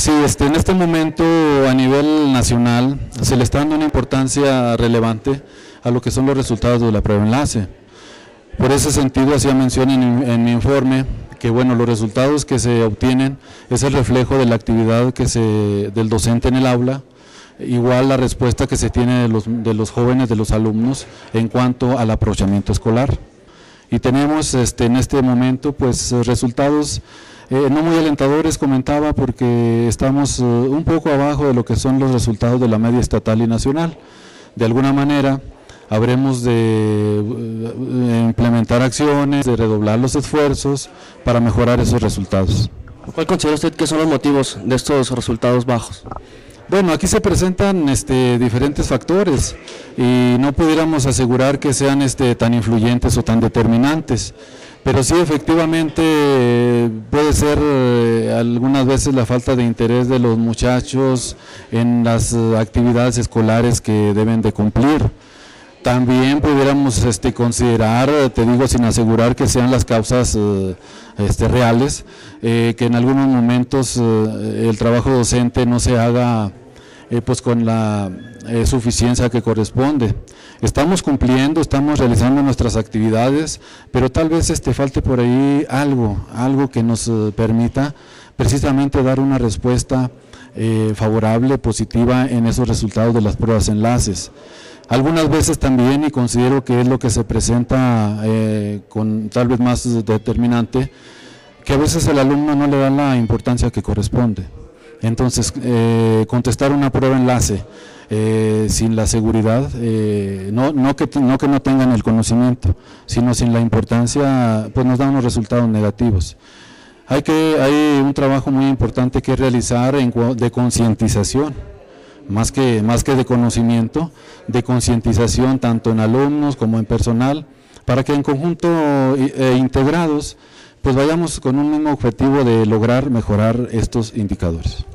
Sí, en este momento a nivel nacional se le está dando una importancia relevante a lo que son los resultados de la prueba enlace. Por ese sentido, hacía mención en mi informe que bueno, los resultados que se obtienen es el reflejo de la actividad del docente en el aula, igual la respuesta que se tiene de los jóvenes, de los alumnos, en cuanto al aprovechamiento escolar. Y tenemos en este momento pues resultados no muy alentadores, comentaba, porque estamos un poco abajo de lo que son los resultados de la media estatal y nacional. De alguna manera habremos de implementar acciones, de redoblar los esfuerzos para mejorar esos resultados. ¿Cuál considera usted que son los motivos de estos resultados bajos? Bueno, aquí se presentan diferentes factores y no pudiéramos asegurar que sean tan influyentes o tan determinantes, pero sí efectivamente puede ser algunas veces la falta de interés de los muchachos en las actividades escolares que deben de cumplir. También pudiéramos considerar, te digo sin asegurar que sean las causas reales, que en algunos momentos el trabajo docente no se haga pues con la suficiencia que corresponde. Estamos cumpliendo, estamos realizando nuestras actividades, pero tal vez falte por ahí algo que nos permita precisamente dar una respuesta favorable, positiva en esos resultados de las pruebas enlaces. Algunas veces también, y considero que es lo que se presenta con tal vez más determinante, que a veces el alumno no le da la importancia que corresponde. Entonces, contestar una prueba enlace sin la seguridad, no que no tengan el conocimiento, sino sin la importancia, pues nos da unos resultados negativos. Hay un trabajo muy importante que realizar de concientización. Más que de conocimiento, de concientización tanto en alumnos como en personal, para que en conjunto integrados pues vayamos con un mismo objetivo de lograr mejorar estos indicadores.